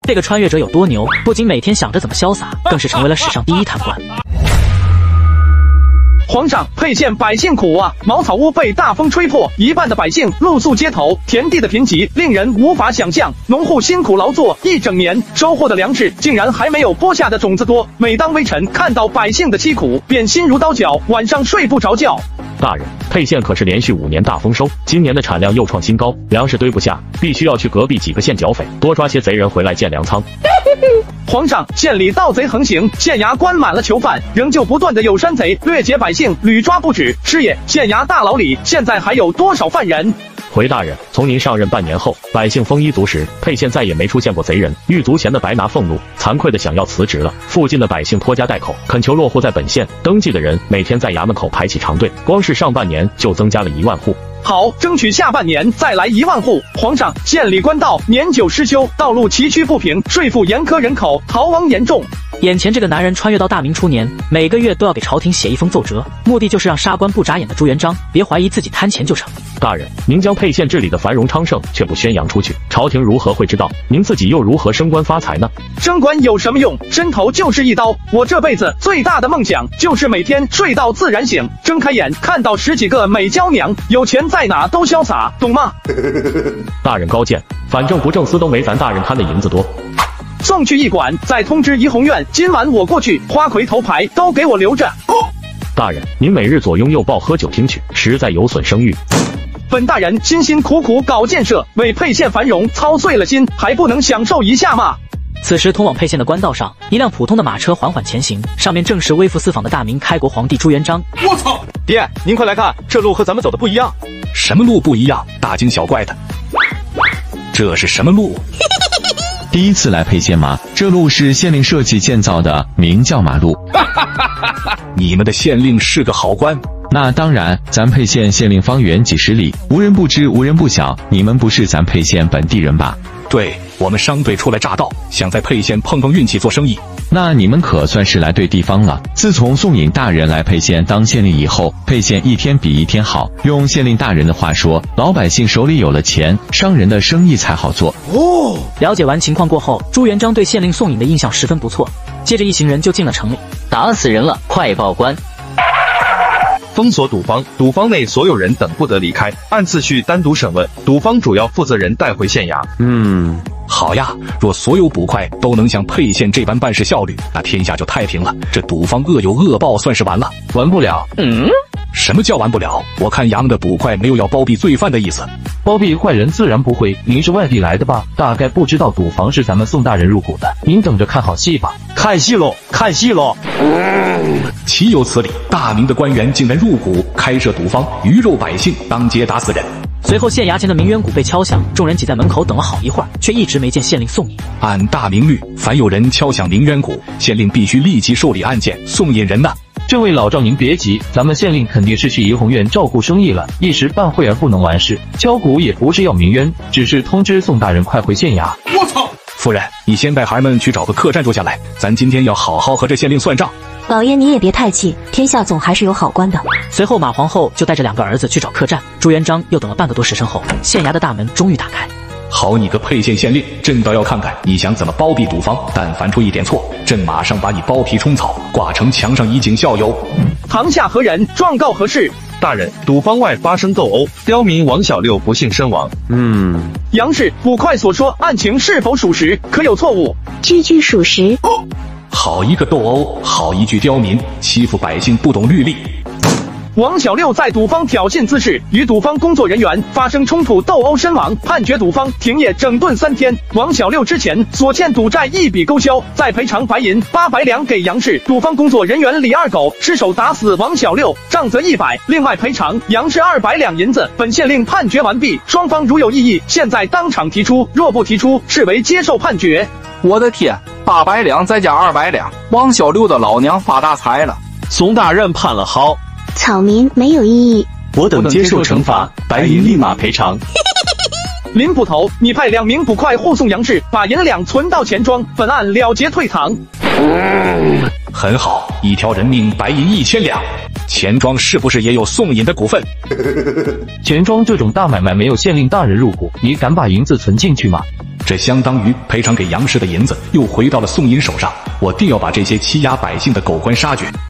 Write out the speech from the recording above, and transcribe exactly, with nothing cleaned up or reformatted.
这个穿越者有多牛？不仅每天想着怎么潇洒，更是成为了史上第一贪官。 皇上，沛县百姓苦啊！茅草屋被大风吹破，一半的百姓露宿街头，田地的贫瘠令人无法想象。农户辛苦劳作一整年，收获的粮食竟然还没有播下的种子多。每当微臣看到百姓的凄苦，便心如刀绞，晚上睡不着觉。 大人，沛县可是连续五年大丰收，今年的产量又创新高，粮食堆不下，必须要去隔壁几个县剿匪，多抓些贼人回来建粮仓。 皇上，县里盗贼横行，县衙关满了囚犯，仍旧不断的有山贼掠劫百姓，屡抓不止。师爷，县衙大牢里现在还有多少犯人？ 回大人，从您上任半年后，百姓丰衣足食，沛县再也没出现过贼人。狱卒闲得白拿俸禄，惭愧的想要辞职了。附近的百姓拖家带口，恳求落户在本县。登记的人每天在衙门口排起长队，光是上半年就增加了一万户。 好，争取下半年再来一万户。皇上，县里官道年久失修，道路崎岖不平，税负严苛，人口逃亡严重。 眼前这个男人穿越到大明初年，每个月都要给朝廷写一封奏折，目的就是让杀官不眨眼的朱元璋别怀疑自己贪钱就成。 大人，您将沛县治理的繁荣昌盛却不宣扬出去，朝廷如何会知道？您自己又如何升官发财呢？ 升官有什么用？伸头就是一刀。我这辈子最大的梦想就是每天睡到自然醒，睁开眼看到十几个美娇娘，有钱在哪都潇洒，懂吗？ 大人高见，反正不正司都没咱大人贪的银子多。 送去驿馆，再通知怡红院，今晚我过去，花魁头牌都给我留着。 大人，您每日左拥右抱喝酒听曲，实在有损声誉。 本大人辛辛苦苦搞建设，为沛县繁荣操碎了心，还不能享受一下吗？ 此时通往沛县的官道上，一辆普通的马车缓缓前行，上面正是微服私访的大明开国皇帝朱元璋。 我操！爹，您快来看，这路和咱们走的不一样。 什么路不一样？大惊小怪的。这是什么路？ 第一次来沛县吗？这路是县令设计建造的，名叫马路。 你们的县令是个好官。 那当然，咱沛县县令方圆几十里，无人不知，无人不晓。你们不是咱沛县本地人吧？ 对，我们商队初来乍到，想在沛县碰碰运气做生意。 那你们可算是来对地方了。自从宋颖大人来沛县当县令以后，沛县一天比一天好。用县令大人的话说，老百姓手里有了钱，商人的生意才好做。 哦，了解完情况过后，朱元璋对县令宋颖的印象十分不错。接着一行人就进了城里。 打死人了，快报官！ 封锁赌坊，赌坊内所有人等不得离开，按次序单独审问，赌坊主要负责人带回县衙。 嗯，好呀，若所有捕快都能像沛县这般办事效率，那天下就太平了。这赌坊恶有恶报，算是完了。 完不了。 嗯， 什么叫完不了？我看衙门的捕快没有要包庇罪犯的意思。 包庇坏人自然不会，您是外地来的吧？大概不知道赌坊是咱们宋大人入股的，您等着看好戏吧。 看戏喽，看戏喽！ 嗯，岂有此理！大明的官员竟然入股开设赌坊，鱼肉百姓，当街打死人。 随后县衙前的鸣冤鼓被敲响，众人挤在门口等了好一会儿，却一直没见县令宋颖。 按大明律，凡有人敲响鸣冤鼓，县令必须立即受理案件，送引人呐。 这位老赵您别急，咱们县令肯定是去怡红院照顾生意了，一时半会儿不能完事。敲鼓也不是要鸣冤，只是通知宋大人快回县衙。 我操！夫人，你先带孩儿们去找个客栈住下来，咱今天要好好和这县令算账。 老爷你也别太气，天下总还是有好官的。 随后马皇后就带着两个儿子去找客栈。朱元璋又等了半个多时辰后，县衙的大门终于打开。 好你个沛县县令，朕倒要看看你想怎么包庇赌坊，但凡出一点错，朕马上把你包皮冲草，挂成墙上以儆效尤。 堂下何人？状告何事？ 大人，赌坊外发生斗殴，刁民王小六不幸身亡。 嗯， 杨氏，捕快所说案情是否属实？可有错误？ 句句属实。 哦，好一个斗殴，好一句刁民，欺负百姓不懂律例。 王小六在赌坊挑衅滋事，与赌坊工作人员发生冲突斗殴身亡，判决赌坊停业整顿三天。王小六之前所欠赌债一笔勾销，再赔偿白银八百两给杨氏。赌坊工作人员李二狗失手打死王小六，杖责一百，另外赔偿杨氏二百两银子。本县令判决完毕，双方如有异议，现在当场提出，若不提出，视为接受判决。 我的天，八百两再加二百两，王小六的老娘发大财了。 宋大人判了好。 草民没有异议， 我等接受惩罚，白银立马赔偿。 林捕头，你派两名捕快护送杨氏，把银两存到钱庄，本案了结退堂。 嗯，很好，一条人命，白银一千两。 钱庄是不是也有宋尹的股份？ 钱庄这种大买卖没有县令大人入股，你敢把银子存进去吗？ 这相当于赔偿给杨氏的银子又回到了宋尹手上，我定要把这些欺压百姓的狗官杀绝。